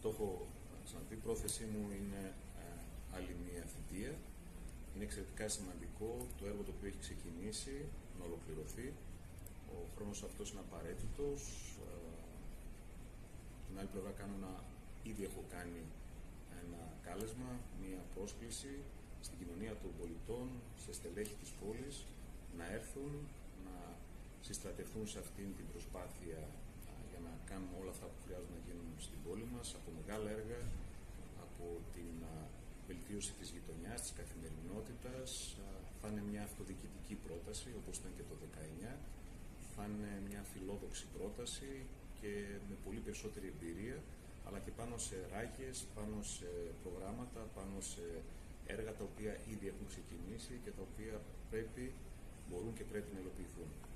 το έχω ξαναπεί, η πρόθεσή μου είναι άλλη μία θητεία. Είναι εξαιρετικά σημαντικό το έργο το οποίο έχει ξεκινήσει να ολοκληρωθεί. Ο χρόνος αυτός είναι απαραίτητος. Την άλλη πλευρά ήδη έχω κάνει ένα κάλεσμα, μία πρόσκληση στην κοινωνία των πολιτών, σε στελέχη της πόλης, να έρθουν, να συστρατευτούν σε αυτήν την προσπάθεια για να κάνουμε όλα αυτά που χρειάζονται να γίνουν στην πόλη μας, από μεγάλα έργα, από την βελτίωση της γειτονιάς, της καθημερινότητας. Θα είναι μια αυτοδιοικητική πρόταση, όπως ήταν και το 19. Θα είναι μια φιλόδοξη πρόταση και με πολύ περισσότερη εμπειρία, αλλά και πάνω σε ράγες, πάνω σε προγράμματα, πάνω σε έργα τα οποία ήδη έχουν ξεκινήσει και τα οποία μπορούν και πρέπει να υλοποιηθούν.